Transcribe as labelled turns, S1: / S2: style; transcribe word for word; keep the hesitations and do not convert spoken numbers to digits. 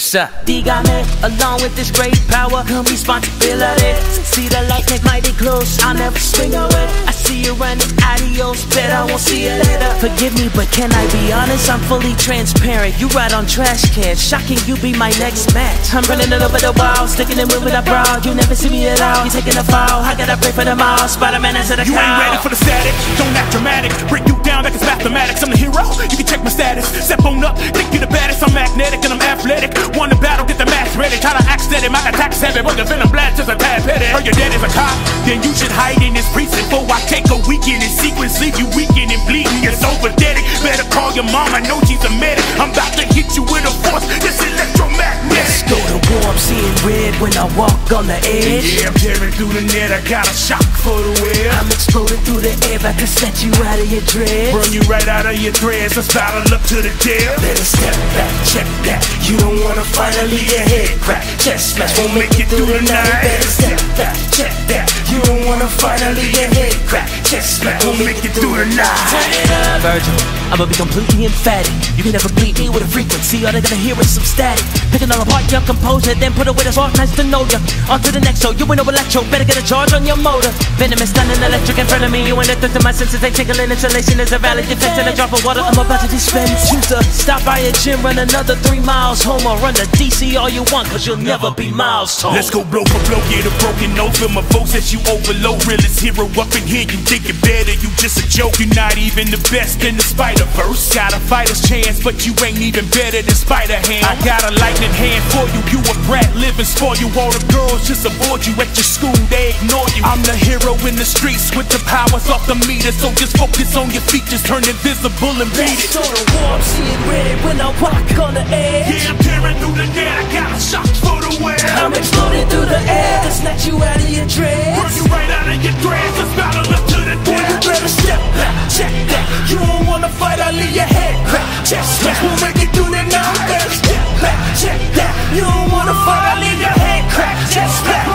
S1: Sir, dígame, along with this great power come responsibility. See the light get mighty close, I'll never swing away. I see you running, adios, bet I won't see you later. Forgive me, but can I be honest? I'm fully transparent. You ride on trash cans, shocking you be my next match. I'm running it over the wall, sticking it with a brow. You never see me at all, you taking a fall. I gotta pray for them all, Spider-Man into the
S2: You
S1: cow.
S2: ain't ready for the static, don't act dramatic. Break you down like it's mathematics. I'm the hero, you can check my status. Step on up, think you the baddest. I'm magnetic and I'm athletic. Won the battle, get the match ready. Try to act steady, my attack's heavy, but the venom blast just a tad petty. Heard your dad is a cop, then you should hide in this precinct. Before I take a weekend in sequence, leave you weakened and bleeding. It's overdetic, better call your mom, I know she's a medic. I'm about to hit you with a force, this electromagnetic.
S1: Let's go to war, I'm seeing red when I walk on the edge.
S2: Yeah, I'm tearing through the net, I got a shock for the web.
S1: I'm exploding through the air, I can set you out of your dreads.
S2: Burn you right out of your threads, let's battle up to the death.
S1: Better step back, check that. You don't wanna finally your head crack. Chest smash won't make it through the night. Better step back, check that. You don't wanna finally your head crack. Chest smash won't make it through the night. Turn it up, Virgil, I'ma be completely emphatic. You can never bleed me with a frequency, all they're gonna hear is some static. Picking all apart your composure, then put away the spark, nice to know ya. On to the next show, you ain't no electro, better get a charge on your motor. Venomous, stunning electric in front of me, you ain't a threat to my senses. They tickling, insulation is a valid defense. And a drop of water, I'm about to dispense. Choose to stop by a gym, run another three miles home, or run to D C all you want, cause you'll never be miles tall.
S2: Let's go blow for blow, get a broken nose. Feel my voice as you overload. Realest hero up in here, you think it better, you just a joke. You're not even the best in the Spider-Verse. Got a fighter's chance, but you ain't even better than Spider-Ham. I got a lightning hand for you, you a brat, living for you. All the girls just avoid you at your school, they ignore you. I'm the hero in the streets with the powers off the meter, so just focus on your features, turn invisible and beat it.
S1: Let's go to war, I'm seeing red when I walk on the edge.
S2: Yeah, I'm tearing through the net, I got a shock for the web.
S1: I'm exploding through the air to snatch you out of your dreads.
S2: Burn you right out of your dreads, let's battle up to the
S1: Boy, you
S2: death.
S1: better step back, check that. You don't wanna fight, I'll leave your head crack. Chest smash won't make it through the night. Better step back, check that. You don't wanna fight, I'll leave your head crack. Chest smash.